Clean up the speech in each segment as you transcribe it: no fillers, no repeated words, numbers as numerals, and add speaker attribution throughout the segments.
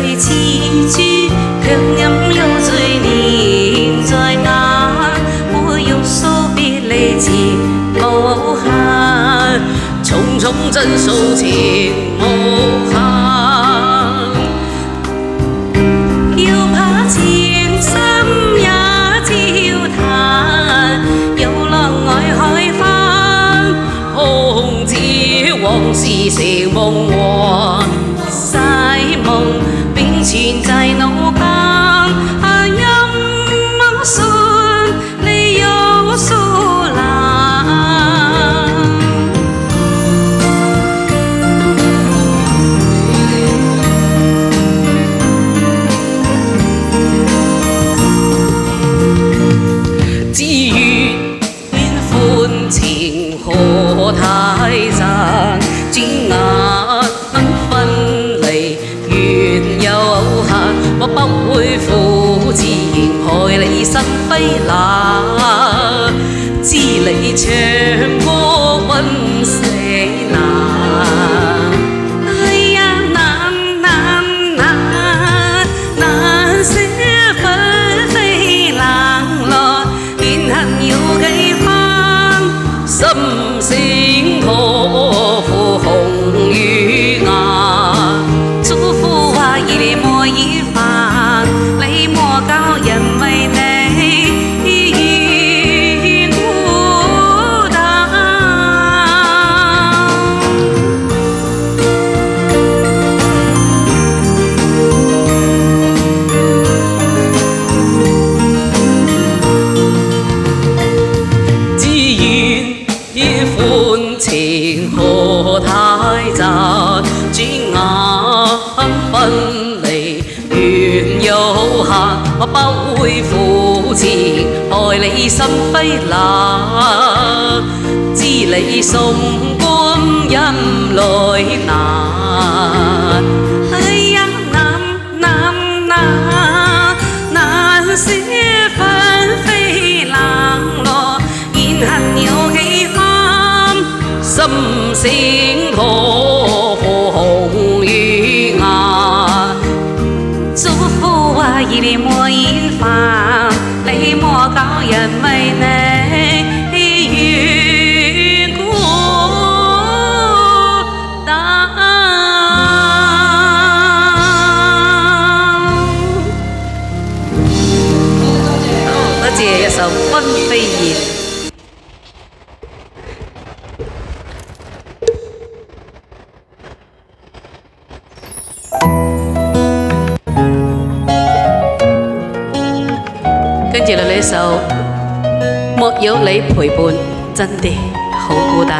Speaker 1: 泪几句，偏念有罪念在眼。我用手别泪尽无限，匆匆真手情无限。又怕情深也照叹，又浪爱海翻，红纸往事成梦幻。 梦并存在脑間，音夢信你有數難。只願歡情何太賺，轉眼分離。 我不會負自然害你心飛冷，知你唱歌揾死難。哎呀，難捨分飛冷落，怨恨要幾番，心聲可負紅與顏。 已煩，你莫教人為你孤單。只願歡情何太賺，轉眼分。 緣有限，我不會負情，害你心飛冷。知你送官音來難，哎呀難捨分飛冷落，怨恨有幾番，心聲可負紅與顏。 祝福我一念莫厭煩，你莫教人為你願孤單。多謝一首《分飛燕》。 跟住嚟呢首《沒有你陪伴》，真的好孤單。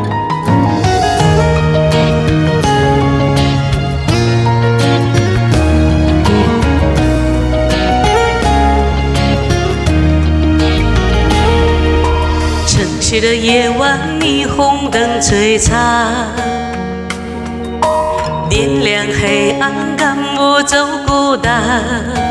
Speaker 1: 城市的夜晚，霓虹燈璀璨，點亮黑暗，趕不走孤單。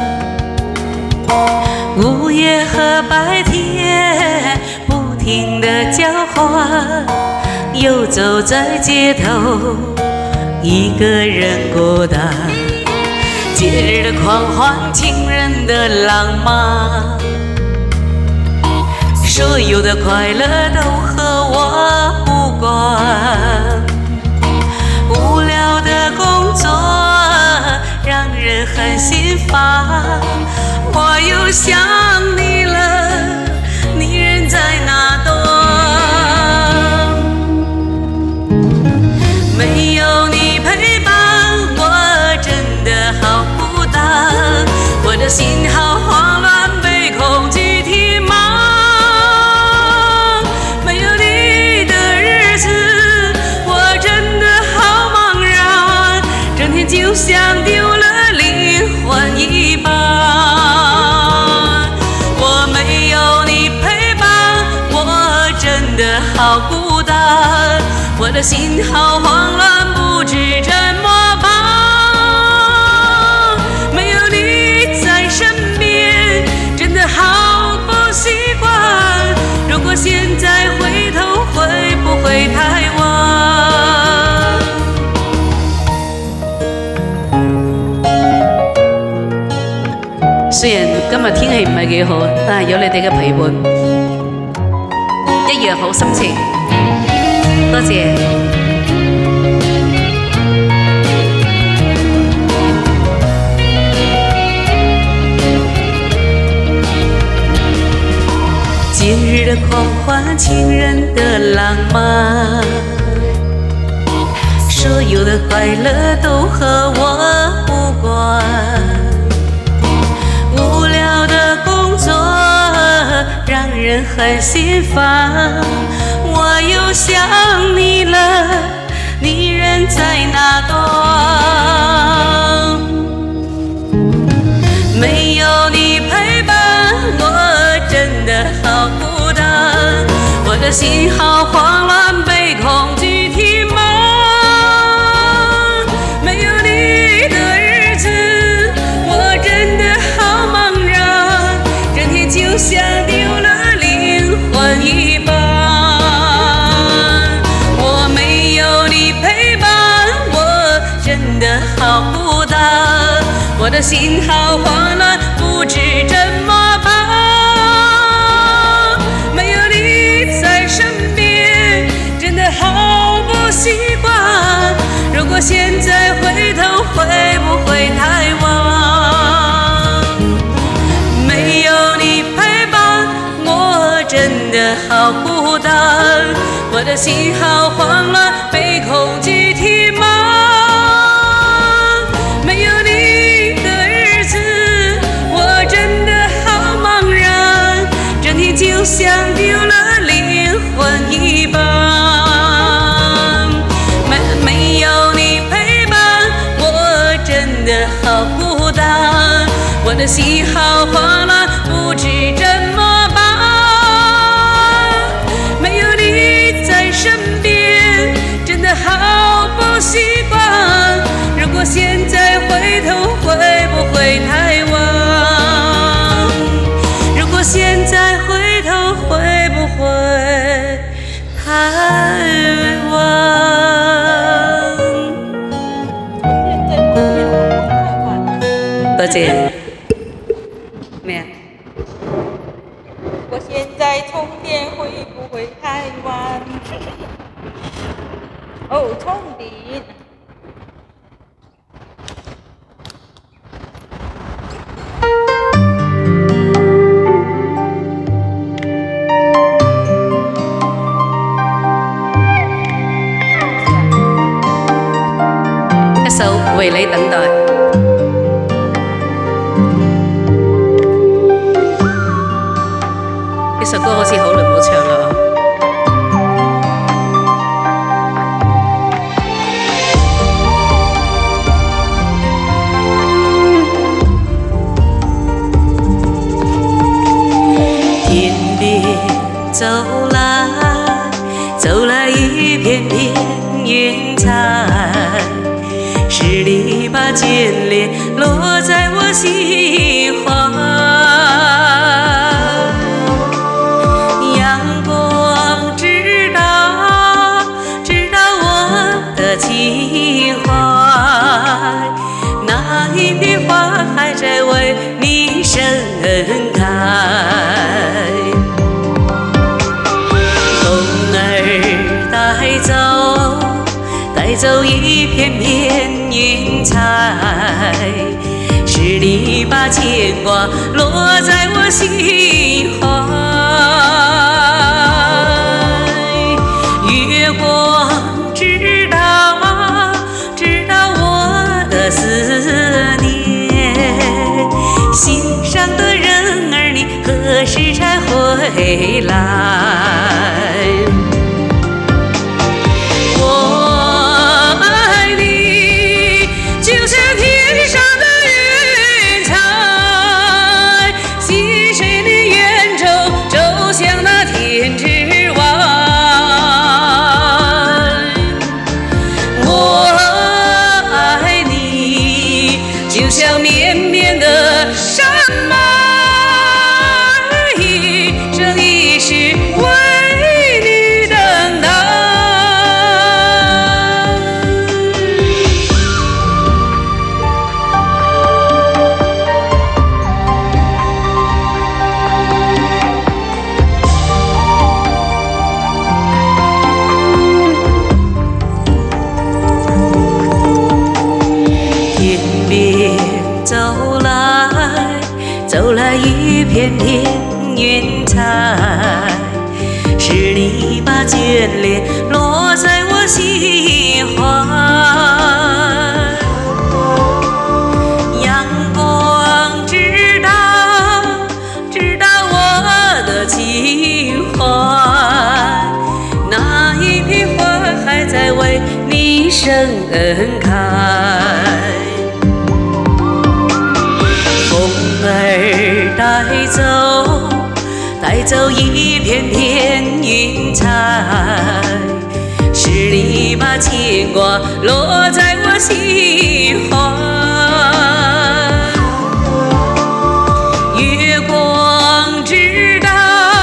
Speaker 1: 午夜和白天不停地交換，游走在街頭，一個人孤單。節日的狂歡，情人的浪漫，所有的快樂都和我無關。無聊的工作讓人很心煩。 我又想你了，你人在哪端？没有你陪伴，我真的好孤单。我的心好慌乱，被恐惧填满。没有你的日子，我真的好茫然，整天就像丢了灵魂一般。 好孤单，我的心好慌乱，不知怎么办。没有你在身边，真的好不习惯。如果现在回头，会不会太晚？ 雖然今日天氣唔係幾好，但係有你哋嘅陪伴，一樣好心情。多謝。节日的狂欢，情人的浪漫，所有的快乐都和我无关。无聊的工作让人很心烦，我又想你了，你人在哪端？没有你陪伴，我真的好孤单，我的心好慌乱，被恐惧填满。没有你的日子，我真的好茫然，整天就像丢了灵魂一般。我没有你陪伴，我真的好孤单，我的心好慌乱，不知怎么办。没有你在身边，真的好不习惯。如果现在回头，会不会太晚？没有你陪伴，我真的好孤单，我的心好慌乱，被恐惧填满。没有你的日子，我真的好茫然，整天就像丢了灵魂一般。没有你陪伴，我真的好孤单，我的心好慌乱，不知怎么办。没有你在身边，真的好不习惯。如果现在回头，会不会太晚？如果现在回头，会不会太晚？多謝。咩啊？
Speaker 2: 我现在充电会不会太晚？哦，充电。
Speaker 1: 一首為你等待。呢首歌好似好耐冇唱啦。天边走来，走来一片片云彩，是你把眷恋落在我心怀。阳光知道我的情怀，那一片花还在为你盛开。风儿带走一片片云彩，是你把牵挂落在我心怀。月光知道我的思念，心上的人儿你何时才回来？就像绵绵的山脉，这一世为你等待。 一片片云彩，是你把眷恋落在我心怀。阳光知道我的情怀，那一片花还在为你盛开。风儿带走一片片云彩，是你把牵挂落在我心怀。月光知道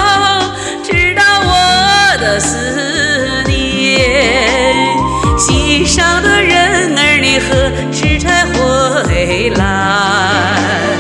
Speaker 1: 我的思念，心上的人儿你何时才回来？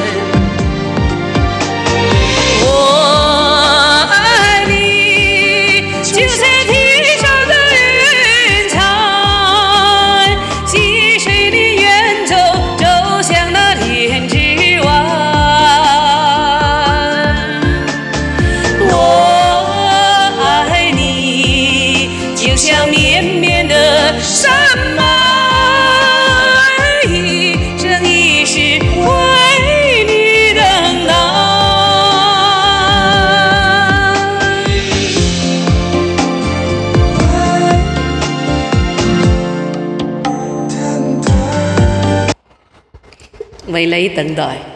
Speaker 1: 像绵绵的山脉，这一世为你等待。为你等待。